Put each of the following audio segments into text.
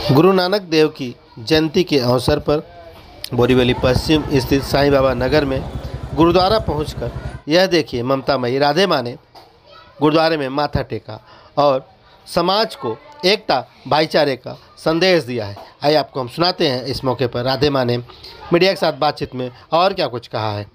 गुरु नानक देव की जयंती के अवसर पर बोरीवली पश्चिम स्थित साईं बाबा नगर में गुरुद्वारा पहुंचकर यह देखिए ममता मई राधे माँ ने गुरुद्वारे में माथा टेका और समाज को एकता भाईचारे का संदेश दिया है। आइए आपको हम सुनाते हैं इस मौके पर राधे माँ ने मीडिया के साथ बातचीत में और क्या कुछ कहा है।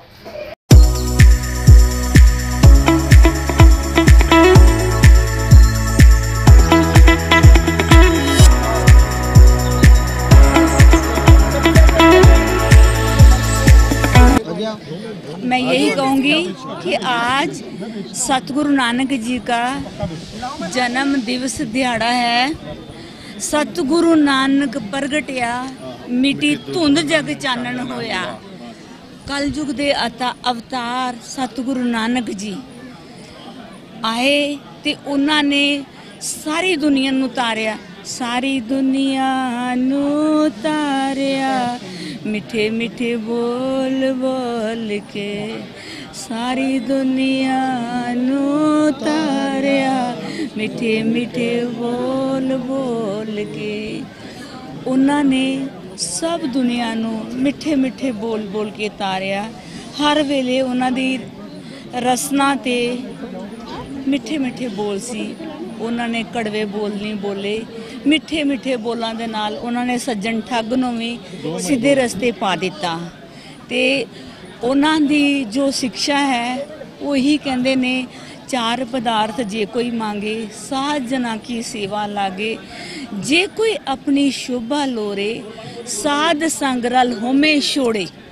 मैं यही कहूँगी कि आज सतगुरु नानक जी का जन्म दिवस दिहाड़ा है। सतगुरु नानक प्रगटिया मिट्टी धुंध जग चानन होया। कल युग दे अवतार सतगुरु नानक जी आए ते उन्हां ने सारी दुनिया नूं तारिया, सारी दुनिया नूं तारिया, मिठे मिठे बोल बोल के सारी दुनिया नूं तारिया, मिठे मिठे बोल बोल के। उन्होंने सब दुनिया नूं मिठे मिठे बोल बोल के तारिया। हर वेले उन्हां दी रसना ते मिठे मिठे बोल सी। उन्होंने कड़वे बोल नहीं बोले। मिठे मिठे बोलों के नाल उन्होंने सज्जन ठग नूं भी सीधे रस्ते पा दिता। ते उन्हां दी जो शिक्षा है वही कहते ने, चार पदार्थ जे कोई मांगे साध जना की सेवा लागे, जे कोई अपनी शोभा लोरे साध संग रल होमे छोड़े।